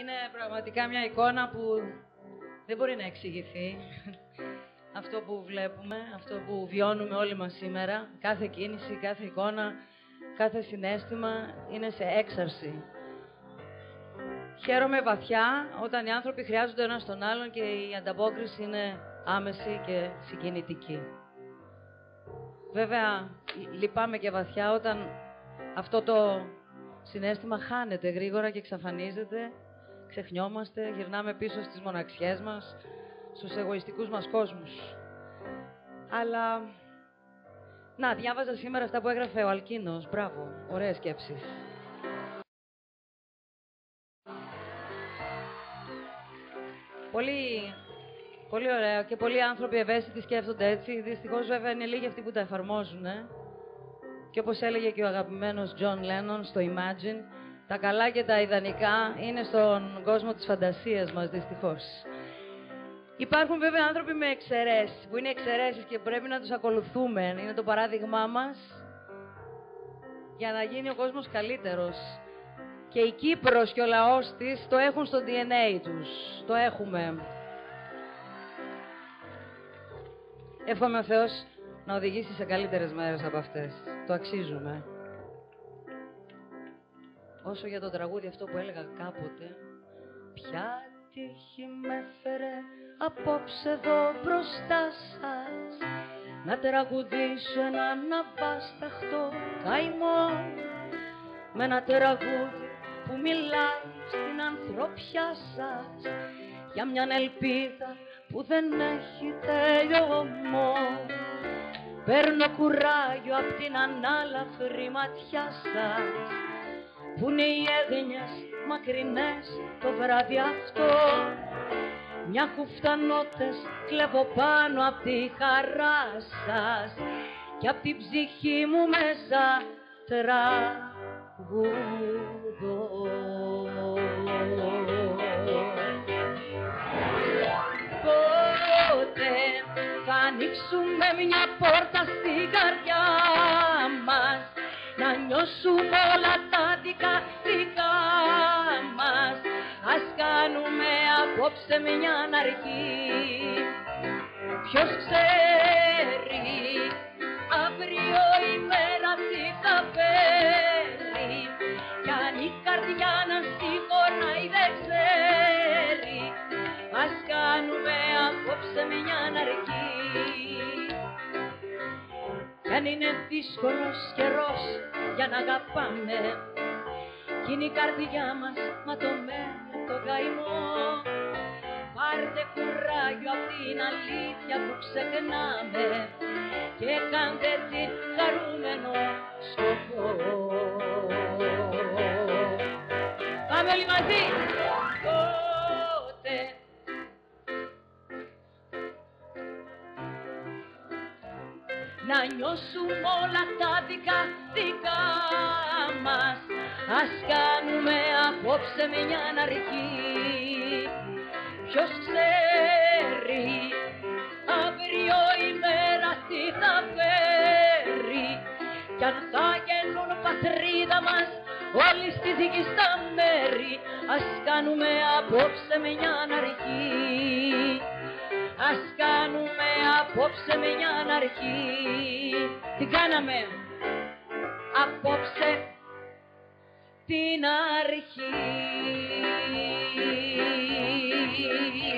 είναι πραγματικά μια εικόνα που δεν μπορεί να εξηγηθεί. Αυτό που βλέπουμε, αυτό που βιώνουμε όλοι μας σήμερα, κάθε κίνηση, κάθε εικόνα, κάθε συναίσθημα είναι σε έξαρση. Χαίρομαι βαθιά όταν οι άνθρωποι χρειάζονται ένας τον άλλον και η ανταπόκριση είναι άμεση και συγκινητική. Βέβαια, λυπάμαι και βαθιά όταν αυτό το συναίσθημα χάνεται γρήγορα και εξαφανίζεται, ξεχνιόμαστε, γυρνάμε πίσω στις μοναξιές μας, στους εγωιστικούς μας κόσμους. Αλλά, να, διάβαζα σήμερα αυτά που έγραφε ο Αλκίνος, μπράβο, ωραίες σκέψεις. Πολύ ωραίο και πολλοί άνθρωποι ευαίσθητοι σκέφτονται έτσι. Δυστυχώς βέβαια είναι λίγοι αυτοί που τα εφαρμόζουν. Και όπως έλεγε και ο αγαπημένος John Lennon στο Imagine, τα καλά και τα ιδανικά είναι στον κόσμο της φαντασίας μας, δυστυχώς. Υπάρχουν βέβαια άνθρωποι με εξαιρέσεις, που είναι εξαιρέσεις και πρέπει να τους ακολουθούμε. Είναι το παράδειγμά μας για να γίνει ο κόσμος καλύτερος. Και η Κύπρος και ο λαός της το έχουν στο DNA τους. Το έχουμε. Εύχομαι ο Θεός να οδηγήσει σε καλύτερες μέρες από αυτές. Το αξίζουμε. Όσο για το τραγούδι αυτό που έλεγα κάποτε, ποια τύχη με έφερε απόψε εδώ μπροστά σας, να τραγουδήσω έναν αβάσταχτο καημό, με ένα τραγούδι που μιλάει στην ανθρωπιά σας, για μιαν ελπίδα που δεν έχει τελειωμό. Παίρνω κουράγιο απ' την ανάλαφρη ματιά σας, που είναι οι έγνοιες μακρινές το βράδυ αυτό. Μια χούφτα νότες κλέβω πάνω απ' τη χαρά σας και απ' την ψυχή μου μέσα τραγουδώ. Πότε θα ανοίξουμε μια πόρτα στην καρδιά μας, να νιώσουμε όλα τα δικά μας. Ας κάνουμε απόψε μια αρχή. Ποιος ξέρει αύριο η μέρα τι θα φέρει, κι αν η καρδιά να συγχωράει δεν ξέρει. Ας κάνουμε απόψε μια αρχή. Κι αν είναι δύσκολος καιρός για να αγαπάμε, κι είναι η καρδιά μας ματωμένη το καημό, πάρτε κουράγιο απ' την αλήθεια που ξεχνάμε και κάντε την χαρούμενο σκοπό. Πάμε όλοι μαζί! Πότε να νιώσουμε όλα τα δικά μας, ας κάνουμε απόψε μια αρχή. Ποιος ξέρει αύριο η μέρα τι θα φέρει, κι αν θα γεννούν πατρίδα μας όλοι στη δική στα μέρη. Ας κάνουμε απόψε μια αρχή. Ας κάνουμε απόψε μια αρχή. Τι κάναμε απόψε την αρχή.